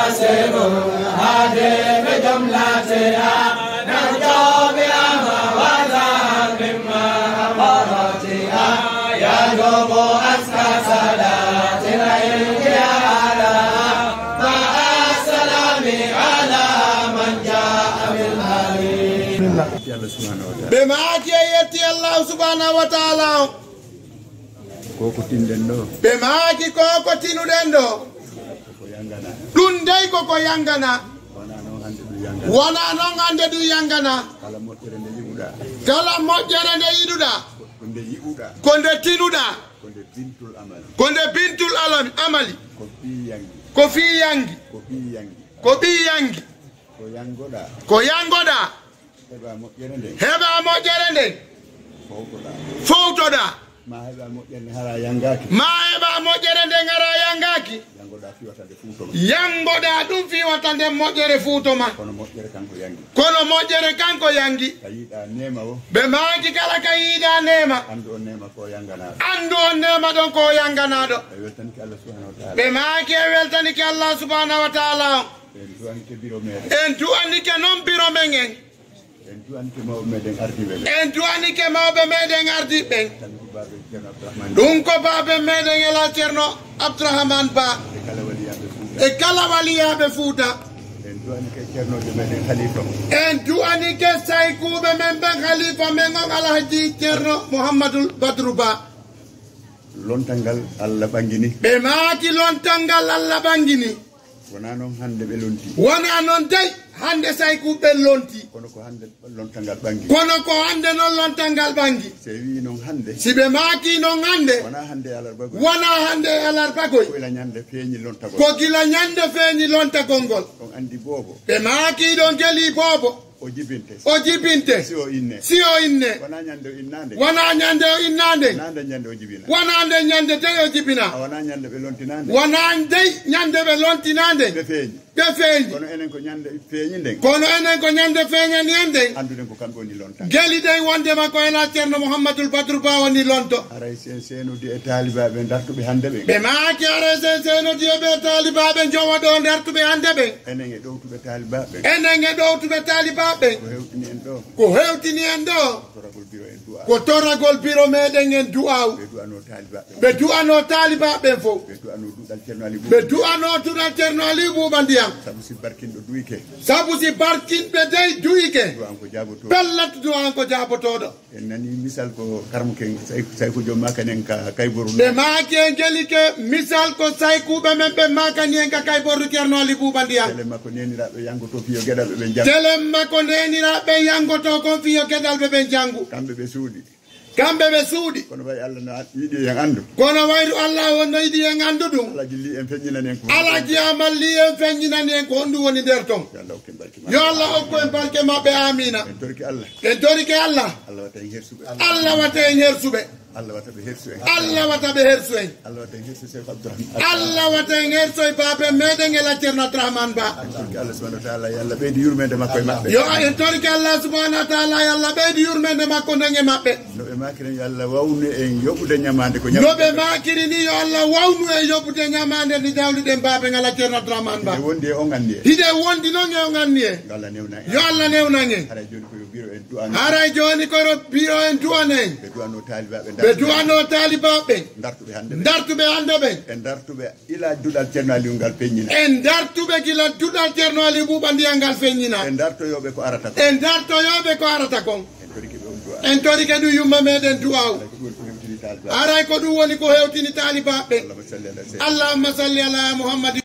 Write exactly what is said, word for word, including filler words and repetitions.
حاسب هادي بجملتها نرجو بأمر وزار مما أمرتها يجب أزكى صلاة العيد على مع السلام على من جاء بالهدي بمعك يأتي الله سبحانه وتعالى koko tinden do be maaki koko tinuden do ɗum dey koko yangana wona noon hande du yangana kala moƴƴere nde yiɗuɗa kala moƴƴere nde yiɗuɗa ko nde yiɗuɗa ko nde tinuɗa ko nde bintul amali ko nde bintul alami amali ko ɓi yangi ko fi yangi ko ɓi yangi ko ɓi yangi ko yangoɗa ko yangoɗa heɓa moƴƴere nde heɓa moƴƴere nden fowtoɗa fowtoɗa ma heɓa moƴƴere nde hara yangaki ma heɓa moƴƴere nden gara yangaki yangoɗa fiwata nde fuutoma yangoɗa ɗum fiwata nden moƴƴere fuutoma kono moƴƴere kanko yangi kono moƴƴere kanko yangi a yiiɗa nema o ɓe maaki kala ka yiiɗa nema andu o nema ko yanganaɗo andu on nema ɗon ko yanganaɗo e weltaniki allah subhanahu wa taala ɓe maaki e weltaniki allah subhanahu wa taala en duwanike biro meɗen en duwanike noon biro men en en duwanike mawɓe meɗen ardiɓe ɓe en duwanike mawɓe meɗen ardiɓɓen tanko baɓe ceerno abdourahmane ɗum ko baɓe meɗen ela ceerno abdourahmane ba e kala waliyaɓe fuuta e kala waliyaɓe fuuta en duwanike ceernoɓe meɗen khalifa en duwanike saykuɓe men ɓen khalifa men on alhaji ceerno mouhamadoul badrou ba lontal ngal allah ɓangini ɓe maaki lontal ngal allah ɓangini wona noon hande ɓe lonti wona noon dey hande saykuɓe lonti kono ko hande lontal ngal ɓangi kono ko hande noon lontal ngal ɓangi so wi noon hande si ɓe maaki noon hande wona hande alarbago wona hande alarbagoy ko ila ñande feeñi lontagol ko gila ñande feeñi lontagol ngol on andi boobo ɓe maaki ɗon geli boobo o jibinte o jibinte si o inne si o inne wona ñande o innande wona ñande o innande nande ñande o jibina wona nde ñande dey o jibina a wona ñande ɓe lontinande wona dey ñande ɓe lontinande ɓe feeñi ɓe feeñi kono enen ko ñande feeñi nden kono enen ko ñande feeñani en nden anduɗen ko kamɓe woni lontan geli dey wondema ko ena ceerno mouhamadoul badrou ba woni lonto aray sen senudi e taalibaɓe dartuɓe hande ɓe ɓe maaki are sen senodiyo ɓe taalibaɓe jowa ɗo dartuɓe hande ɓen enen e ɗowtuɓe taalibaɓe enen e ɗowtuɓe taalibaɓe ko hewtini en ɗo ko hewtini en ɗo toragol biro en du'a ko toragol biro meɗen en du'aw ɓe du'ano taalibaɓe ɓe du'ano taalibaɓen fof ɓe du'ano duɗal ceerno ali ɓe du'ano tuɗal ceerno ali bouba ndiyam sabu si barkinɗo duyke sabu si barkinɓe dey duyike du'an ko jaboto pellat du'an ko jabotoɗo en nani misal ko karmuken sayko joom makanen ka kayboru ɓe maaki en gelike misal ko saykuɓe men ɓe makani en ka kaybordu ceerno ali bouba ndiyam tele makko neniraɓe yangoto fiyo gueɗal ɓe ɓe jang telen makko ndeniraɓe yangoto kon fiyo gueɗal ɓe ɓen janggu kamɓe ɓe suuɗi kamɓe ɓe suuɗi kono way allah no yiiɗi en andu kono wayru allah wonno yiɗi en andu ɗum ala jilli en feññinani en ko ala jiyamalli en feññinani en ko honɗum woni nder ton yo allah hokken barke yo allah hokku en barke maɓɓe amina en torki allah en torike allah allah wata en hersuɓe allah wata en hersuɓe allah wata ɓe hersu en allah wata ɓe hersu en allah wata en hersu cheikh abdourahmane allah wata en herso e babe meɗen e la ceerno abdourahmane ba en torki allah subahanahu wa taala yo allah ɓeydi yurmede makko e maɓɓe yo en torike allah subahanahu wa taala yo allah ɓeydi yurmede makko nden e maɓɓe no ɓe makiren yo allah wawnu en yoɓude ñamade ko no ɓe makiri ni yo allah wawnu e yoɓude ñamade ndi jawliɗen babe ngala ceerno abdourahmane ba e wondi e on anni e hiɗe wondi noon e o ganni e yo allah newna en yo allah newnan en haray joni koyo biro en du'ano haray joni koyo biro en du'an en ɓe du'ano taalibaɓe ɓe du'ano taalibaɓe dartuɓe hande ɓe dartuɓe hande ɓen en dartuɓe ila duɗal ceerno aliou ngal peññina en dartuɓe gila duɗal ceerno ali bouba ndiyam ngal feññina en dartoyoɓe ko arata ko en dartoyoɓe ko arata kon en toriki ɓe on du'a en torike ɗum yumma meɗen du'aw ko ɗum ko hewtini taalibaɓe aray ko ɗum woni ko hewtini taalibaɓe allahma salli ala seydina allahumma salli ala mouhammadi